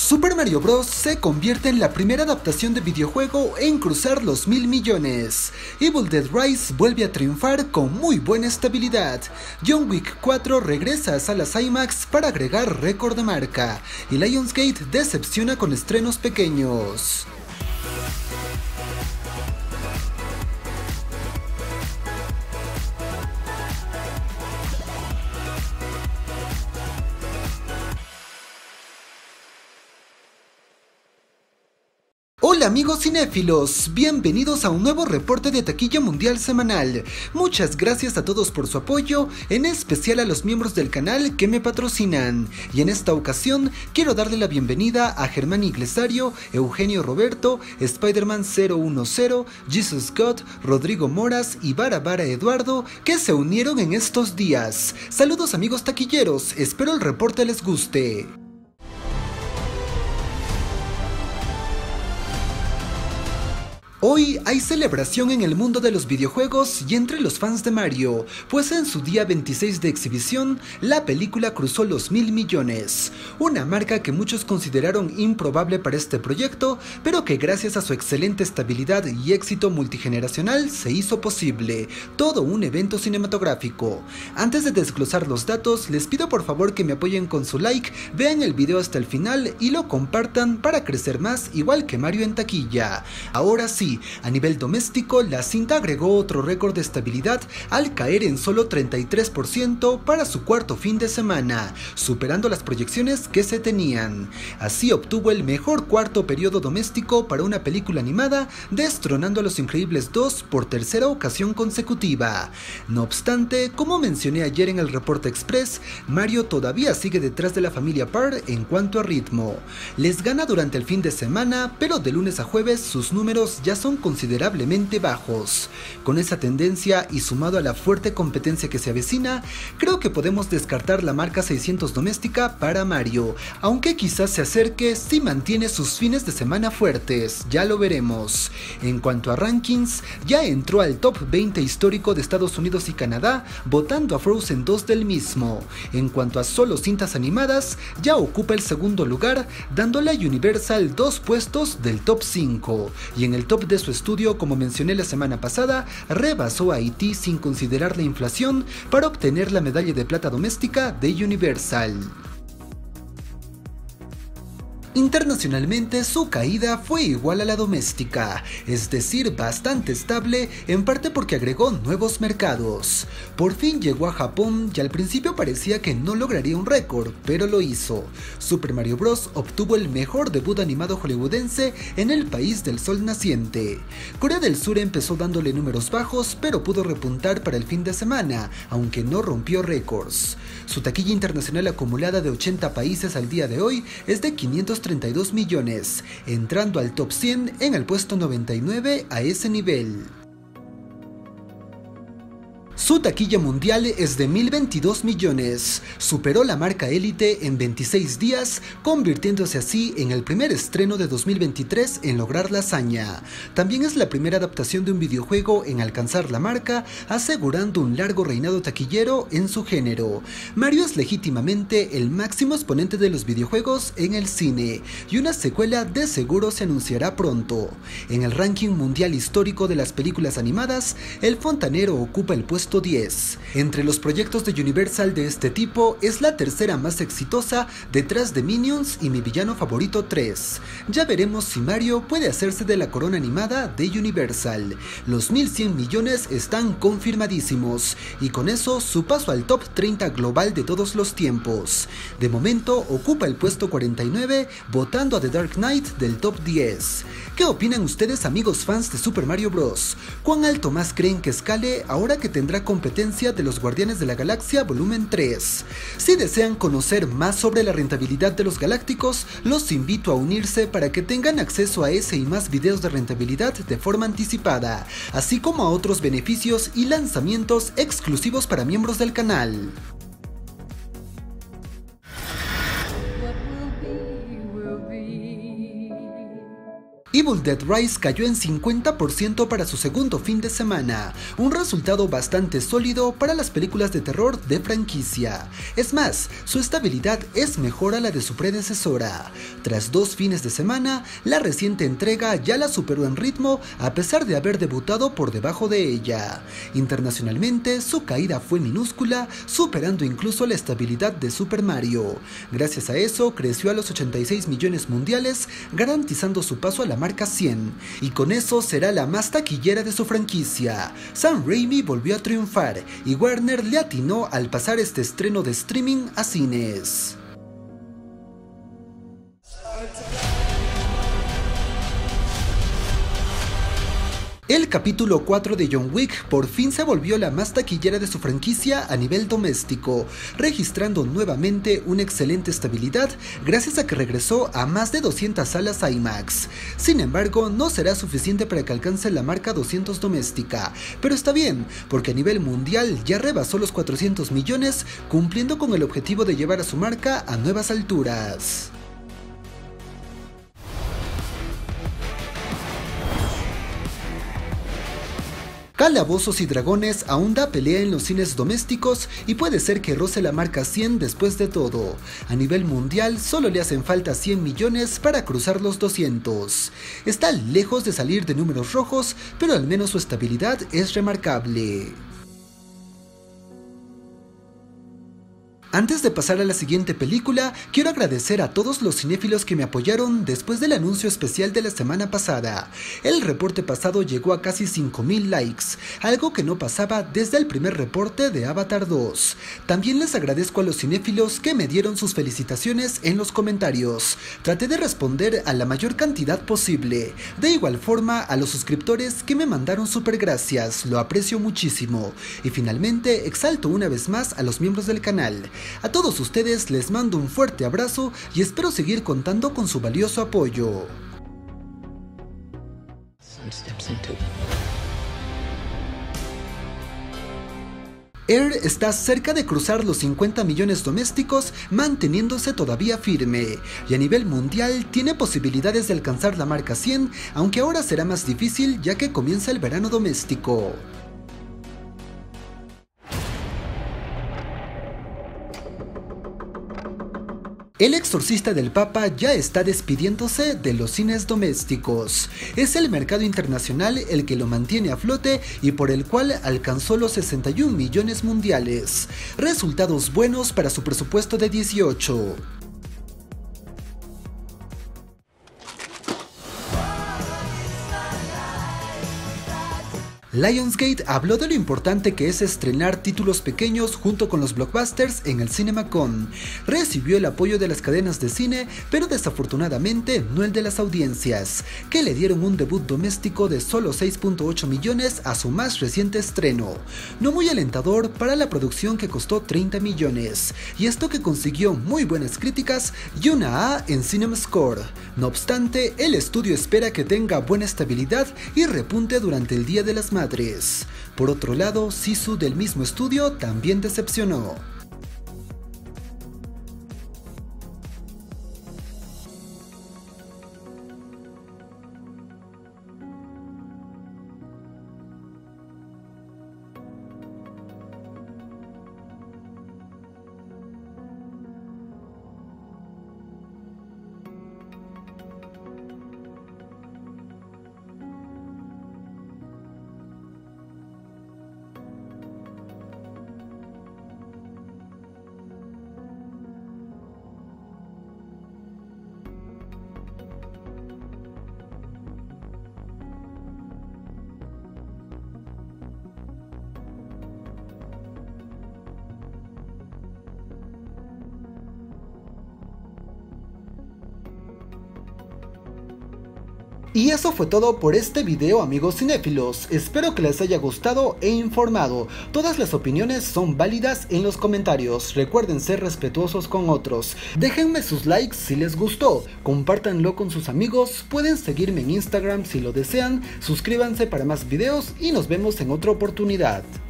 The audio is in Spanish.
Super Mario Bros. Se convierte en la primera adaptación de videojuego en cruzar los 1000 millones. Evil Dead Rise vuelve a triunfar con muy buena estabilidad. John Wick 4 regresa a salas IMAX para agregar récord de marca. Y Lionsgate decepciona con estrenos pequeños. Hola amigos cinéfilos, bienvenidos a un nuevo reporte de taquilla mundial semanal. Muchas gracias a todos por su apoyo, en especial a los miembros del canal que me patrocinan. Y en esta ocasión quiero darle la bienvenida a Germán Iglesario, Eugenio Roberto, Spider-Man 010, Jesus Scott, Rodrigo Moras y Bara Eduardo, que se unieron en estos días. Saludos amigos taquilleros, espero el reporte les guste. Hoy hay celebración en el mundo de los videojuegos y entre los fans de Mario, pues en su día 26 de exhibición, la película cruzó los 1000 millones, una marca que muchos consideraron improbable para este proyecto, pero que gracias a su excelente estabilidad y éxito multigeneracional se hizo posible, todo un evento cinematográfico. Antes de desglosar los datos, les pido por favor que me apoyen con su like, vean el video hasta el final y lo compartan para crecer más igual que Mario en taquilla. Ahora sí, a nivel doméstico, la cinta agregó otro récord de estabilidad al caer en solo 33% para su cuarto fin de semana, superando las proyecciones que se tenían. Así obtuvo el mejor cuarto periodo doméstico para una película animada, destronando a Los Increíbles 2 por tercera ocasión consecutiva. No obstante, como mencioné ayer en el reporte express, Mario todavía sigue detrás de la familia Parr en cuanto a ritmo. Les gana durante el fin de semana, pero de lunes a jueves sus números ya son considerablemente bajos. Con esa tendencia y sumado a la fuerte competencia que se avecina, creo que podemos descartar la marca 600 doméstica para Mario, aunque quizás se acerque si mantiene sus fines de semana fuertes, ya lo veremos. En cuanto a rankings, ya entró al top 20 histórico de Estados Unidos y Canadá, votando a Frozen 2 del mismo. En cuanto a solo cintas animadas, ya ocupa el segundo lugar, dándole a Universal 2 puestos del top 5, y en el top de su estudio, como mencioné la semana pasada, rebasó a E.T. sin considerar la inflación para obtener la medalla de plata doméstica de Universal. Internacionalmente su caída fue igual a la doméstica, es decir, bastante estable, en parte porque agregó nuevos mercados. Por fin llegó a Japón y al principio parecía que no lograría un récord, pero lo hizo. Super Mario Bros. Obtuvo el mejor debut animado hollywoodense en el país del sol naciente. Corea del Sur empezó dándole números bajos, pero pudo repuntar para el fin de semana, aunque no rompió récords. Su taquilla internacional acumulada de 80 países al día de hoy es de 532 millones, entrando al top 100 en el puesto 99 a ese nivel. Su taquilla mundial es de 1022 millones, superó la marca Élite en 26 días, convirtiéndose así en el primer estreno de 2023 en lograr la hazaña. También es la primera adaptación de un videojuego en alcanzar la marca, asegurando un largo reinado taquillero en su género. Mario es legítimamente el máximo exponente de los videojuegos en el cine, y una secuela de seguro se anunciará pronto. En el ranking mundial histórico de las películas animadas, El Fontanero ocupa el puesto 10. Entre los proyectos de Universal de este tipo, es la tercera más exitosa detrás de Minions y Mi Villano Favorito 3. Ya veremos si Mario puede hacerse de la corona animada de Universal. Los 1100 millones están confirmadísimos, y con eso su paso al top 30 global de todos los tiempos. De momento ocupa el puesto 49, votando a The Dark Knight del top 10. ¿Qué opinan ustedes amigos fans de Super Mario Bros? ¿Cuán alto más creen que escale ahora que tendrá competencia de los Guardianes de la Galaxia Volumen 3? Si desean conocer más sobre la rentabilidad de los galácticos, los invito a unirse para que tengan acceso a ese y más videos de rentabilidad de forma anticipada, así como a otros beneficios y lanzamientos exclusivos para miembros del canal. Evil Dead Rise cayó en 50% para su segundo fin de semana, un resultado bastante sólido para las películas de terror de franquicia. Es más, su estabilidad es mejor a la de su predecesora. Tras 2 fines de semana, la reciente entrega ya la superó en ritmo a pesar de haber debutado por debajo de ella. Internacionalmente, su caída fue minúscula, superando incluso la estabilidad de Super Mario. Gracias a eso, creció a los 86 millones mundiales, garantizando su paso a la marca 100, y con eso será la más taquillera de su franquicia. Sam Raimi volvió a triunfar, y Warner le atinó al pasar este estreno de streaming a cines. El capítulo 4 de John Wick por fin se volvió la más taquillera de su franquicia a nivel doméstico, registrando nuevamente una excelente estabilidad gracias a que regresó a más de 200 salas IMAX. Sin embargo, no será suficiente para que alcance la marca 200 doméstica, pero está bien, porque a nivel mundial ya rebasó los 400 millones, cumpliendo con el objetivo de llevar a su marca a nuevas alturas. Calabozos y Dragones aún da pelea en los cines domésticos y puede ser que roce la marca 100 después de todo. A nivel mundial solo le hacen falta 100 millones para cruzar los 200. Está lejos de salir de números rojos, pero al menos su estabilidad es remarcable. Antes de pasar a la siguiente película, quiero agradecer a todos los cinéfilos que me apoyaron después del anuncio especial de la semana pasada. El reporte pasado llegó a casi 5000 likes, algo que no pasaba desde el primer reporte de Avatar 2. También les agradezco a los cinéfilos que me dieron sus felicitaciones en los comentarios. Traté de responder a la mayor cantidad posible. De igual forma a los suscriptores que me mandaron super gracias, lo aprecio muchísimo. Y finalmente exalto una vez más a los miembros del canal. A todos ustedes les mando un fuerte abrazo y espero seguir contando con su valioso apoyo. Air está cerca de cruzar los 50 millones domésticos, manteniéndose todavía firme, y a nivel mundial tiene posibilidades de alcanzar la marca 100, aunque ahora será más difícil ya que comienza el verano doméstico. El exorcista del Papa ya está despidiéndose de los cines domésticos. Es el mercado internacional el que lo mantiene a flote y por el cual alcanzó los 61 millones mundiales. Resultados buenos para su presupuesto de 18. Lionsgate habló de lo importante que es estrenar títulos pequeños junto con los blockbusters en el CinemaCon. Recibió el apoyo de las cadenas de cine, pero desafortunadamente no el de las audiencias, que le dieron un debut doméstico de solo 6.8 millones a su más reciente estreno. No muy alentador para la producción que costó 30 millones, y esto que consiguió muy buenas críticas y una A en CinemaScore. No obstante, el estudio espera que tenga buena estabilidad y repunte durante el Día de las Madres. Por otro lado, Sisu del mismo estudio también decepcionó. Y eso fue todo por este video, amigos cinéfilos. Espero que les haya gustado e informado. Todas las opiniones son válidas en los comentarios. Recuerden ser respetuosos con otros. Déjenme sus likes si les gustó. Compártanlo con sus amigos. Pueden seguirme en Instagram si lo desean. Suscríbanse para más videos y nos vemos en otra oportunidad.